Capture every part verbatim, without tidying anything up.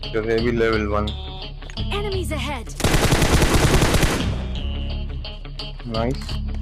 Because heavy level one. Enemies ahead. Nice.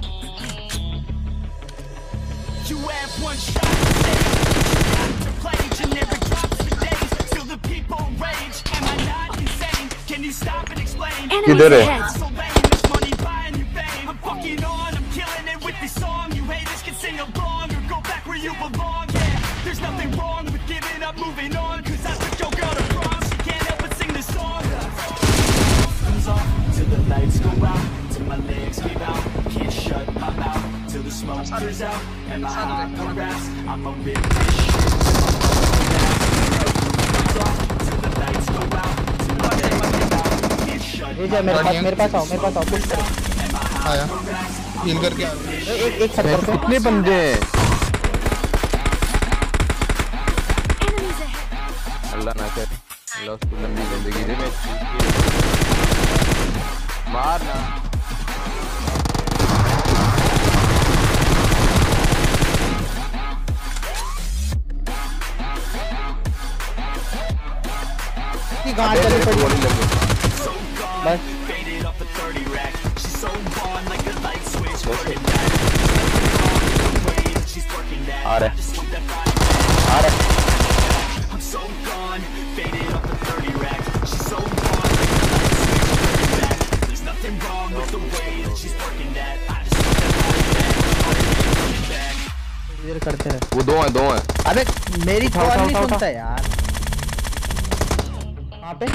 You have one shot to play generic drops for days. Still the people rage. Am I not insane? Can you stop and explain? Enemies ahead. So lame, it's money buying you fame. I'm fucking on, I'm killing it with this song. You haters can sing along or go back where you belong. Yeah, there's nothing wrong with giving up, moving on. Cause I took your girl to prom, she can't help but sing this song. Comes off till the lights go out, till my legs give out. Can't shut my mouth till the smoke clears out. And my heart harassed, I'ma rip this shit till my till the lights go out, till my legs give out. Can't shut my mouth. मेरे पास मेरे पास आओ मेरे पास आओ push करो आया heal करके आ एक एक सब करते हैं कितने बंदे हैं अल्लाह ना करे अल्लाह उसको लंबी जिंदगी दे मैं मार ना की गांड चली पड़ी बस आ रहा आ रहा करते हैं वो दो हैं दो हैं अबे मेरी कॉल नहीं सुनता यार कहाँ पे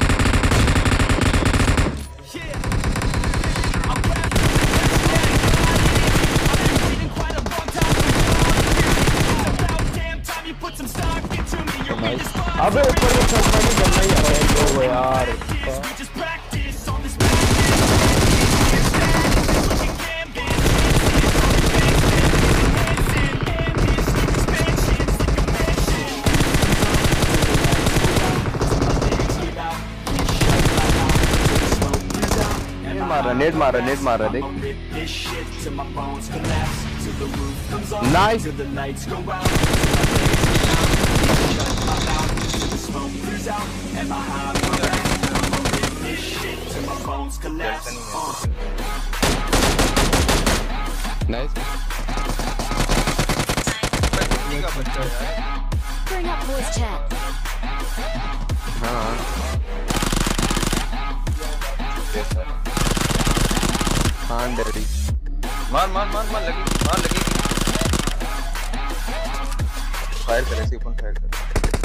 अबे ऊपर ये छत में जलना ही आ रहा है वो यार नेट मार रहा नेट मार रहा देख nice nice Bring up voice chat. हाँ हाँ डैडी मार मार मार मार लगी मार लगी फायर करे सी अपन फायर कर